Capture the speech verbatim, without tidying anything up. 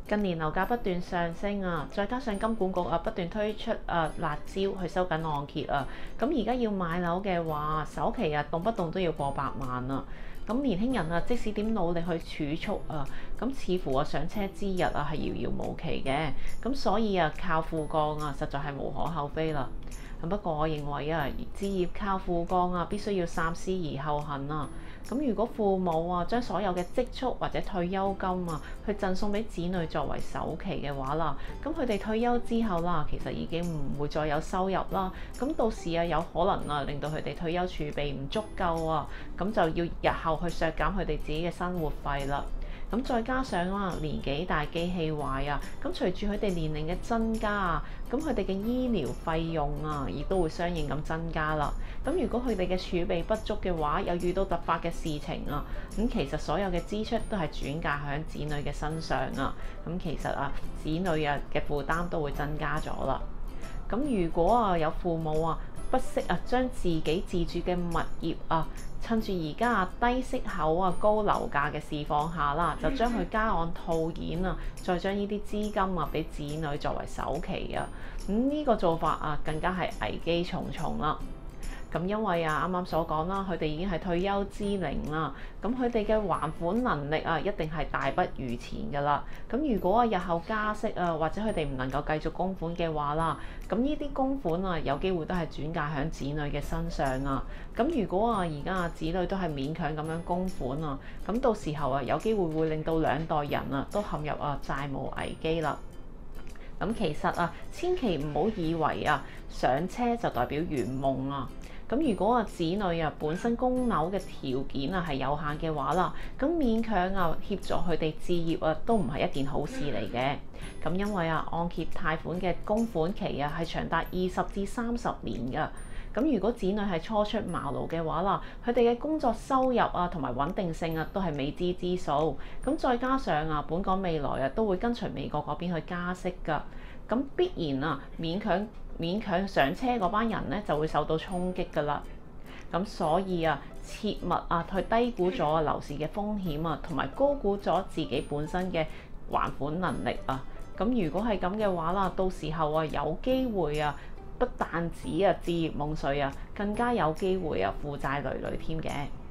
近年樓價不斷上升啊，再加上金管局啊不斷推出啊辣招去收緊按揭啊，咁而家要買樓嘅話，首期啊動不動都要過百萬啊。咁年輕人啊，即使點努力去儲蓄啊，咁似乎啊上車之日啊係遙遙無期嘅。咁所以啊靠父幹啊，實在係無可厚非啦。不過我認為啊，置業靠父幹啊，必須要三思而後行啊。咁如果父母啊將所有嘅積蓄或者退休金啊，去贈送俾子女作為首期嘅話啦，咁佢哋退休之後啦，其實已經唔會再有收入啦。咁到時啊，有可能啊令到佢哋退休儲備唔足夠啊，咁就要日後去削減佢哋自己嘅生活費啦。咁再加上啊年紀大機器壞啊，咁隨住佢哋年齡嘅增加啊，咁佢哋嘅醫療費用啊，亦都會相應咁增加啦。咁如果佢哋嘅儲備不足嘅話，又遇到突發嘅事情啊，咁其實所有嘅支出都係轉嫁喺子女嘅身上啊。咁其實啊，子女啊嘅負擔都會增加咗啦。咁如果啊有父母啊不惜啊將自己自住嘅物業啊，趁住而家啊低息口啊高樓價嘅市況下啦，就將佢加按套現啊，再將呢啲資金啊俾子女作為首期啊，咁、這、呢個做法啊更加係危機重重啦。咁因為啊，啱啱所講啦，佢哋已經係退休之齡啦，咁佢哋嘅還款能力啊，一定係大不如前㗎啦。咁如果啊日後加息啊，或者佢哋唔能夠繼續供款嘅話啦，咁呢啲供款啊，有機會都係轉嫁喺子女嘅身上啊。咁如果啊而家啊子女都係勉強咁樣供款啊，咁到時候啊有機會會令到兩代人啊都陷入啊債務危機啦。咁其實啊，千祈唔好以為啊上車就代表圓夢啊。咁如果啊子女啊本身供樓嘅條件啊係有限嘅話啦，咁勉強啊協助佢哋置業啊都唔係一件好事嚟嘅。咁因為啊按揭貸款嘅供款期啊係長達二十至三十年㗎。咁如果子女係初出茅廬嘅話啦，佢哋嘅工作收入啊同埋穩定性啊都係未知之數。咁再加上啊本港未來啊都會跟隨美國嗰邊去加息㗎。咁必然啊勉強勉強上車嗰班人咧就會受到衝擊㗎啦。咁所以啊切勿啊去低估咗樓市嘅風險啊，同埋高估咗自己本身嘅還款能力啊。咁如果係咁嘅話啦，到時候啊有機會啊不但止啊置業夢碎啊，更加有機會啊負債累累添嘅。